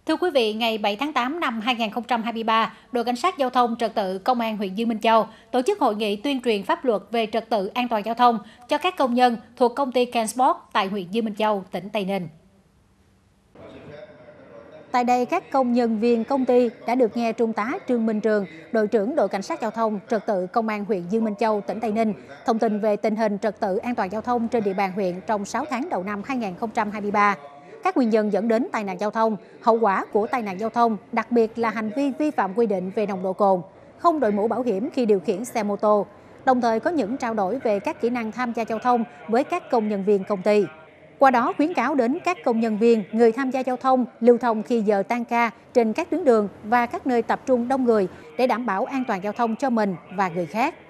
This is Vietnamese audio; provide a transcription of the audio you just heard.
Thưa quý vị, ngày 7 tháng 8 năm 2023, đội cảnh sát giao thông trật tự Công an huyện Dương Minh Châu tổ chức hội nghị tuyên truyền pháp luật về trật tự an toàn giao thông cho các công nhân thuộc công ty Kensport tại huyện Dương Minh Châu, tỉnh Tây Ninh. Tại đây, các công nhân viên công ty đã được nghe Trung tá Trương Minh Trường, đội trưởng đội cảnh sát giao thông trật tự Công an huyện Dương Minh Châu, tỉnh Tây Ninh, thông tin về tình hình trật tự an toàn giao thông trên địa bàn huyện trong 6 tháng đầu năm 2023. Các nguyên nhân dẫn đến tai nạn giao thông, hậu quả của tai nạn giao thông, đặc biệt là hành vi vi phạm quy định về nồng độ cồn, không đội mũ bảo hiểm khi điều khiển xe mô tô, đồng thời có những trao đổi về các kỹ năng tham gia giao thông với các công nhân viên công ty. Qua đó khuyến cáo đến các công nhân viên, người tham gia giao thông lưu thông khi giờ tan ca trên các tuyến đường và các nơi tập trung đông người để đảm bảo an toàn giao thông cho mình và người khác.